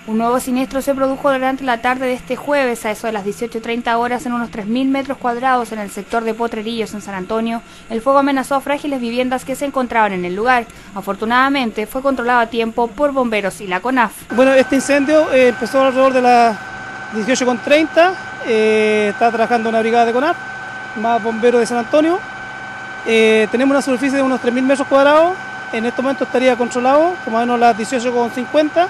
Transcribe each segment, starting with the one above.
Un nuevo siniestro se produjo durante la tarde de este jueves a eso de las 18:30 horas en unos 3.000 metros cuadrados en el sector de Potrerillos en San Antonio. El fuego amenazó a frágiles viviendas que se encontraban en el lugar. Afortunadamente fue controlado a tiempo por bomberos y la CONAF. Bueno, este incendio empezó alrededor de las 18:30, está trabajando una brigada de CONAF, más bomberos de San Antonio. Tenemos una superficie de unos 3.000 metros cuadrados, en este momento estaría controlado, como menos las 18:50.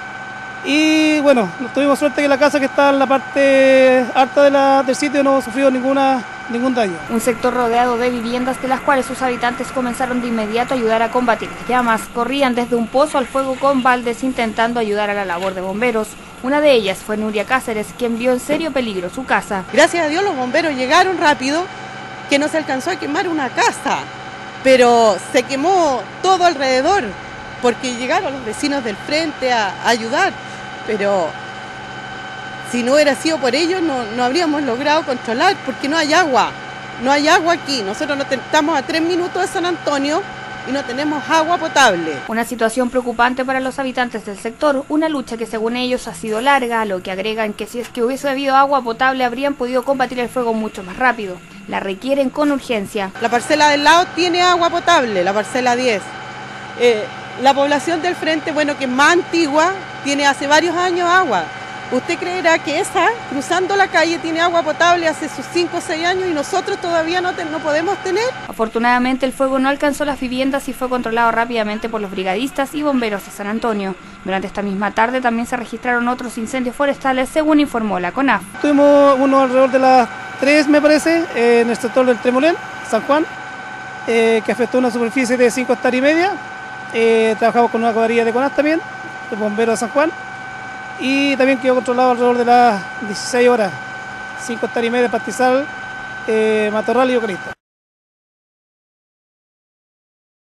Y bueno, tuvimos suerte que la casa que está en la parte alta del sitio no sufrió ningún daño. Un sector rodeado de viviendas de las cuales sus habitantes comenzaron de inmediato a ayudar a combatir las llamas. Corrían desde un pozo al fuego con baldes intentando ayudar a la labor de bomberos. Una de ellas fue Nuria Cáceres, quien vio en serio peligro su casa. Gracias a Dios los bomberos llegaron rápido, que no se alcanzó a quemar una casa, pero se quemó todo alrededor, porque llegaron los vecinos del frente a ayudar. Pero si no hubiera sido por ellos no habríamos logrado controlar, porque no hay agua aquí. Nosotros estamos a 3 minutos de San Antonio y no tenemos agua potable. Una situación preocupante para los habitantes del sector, una lucha que según ellos ha sido larga, a lo que agregan que si es que hubiese habido agua potable habrían podido combatir el fuego mucho más rápido. La requieren con urgencia. La parcela del lado tiene agua potable, la parcela 10. La población del frente, bueno, que es más antigua, tiene hace varios años agua. ¿Usted creerá que esa, cruzando la calle, tiene agua potable hace sus 5 o 6 años y nosotros todavía no podemos tener? Afortunadamente el fuego no alcanzó las viviendas y fue controlado rápidamente por los brigadistas y bomberos de San Antonio. Durante esta misma tarde también se registraron otros incendios forestales, según informó la CONAF. Tuvimos uno alrededor de las 3, me parece, en el sector del Tremolén, San Juan, que afectó una superficie de 5,5 hectáreas. Trabajamos con una cuadrilla de CONAF también, de bomberos de San Juan, y también quedó controlado alrededor de las 16 horas, 5,5 hectáreas de pastizal, matorral y eucalipto.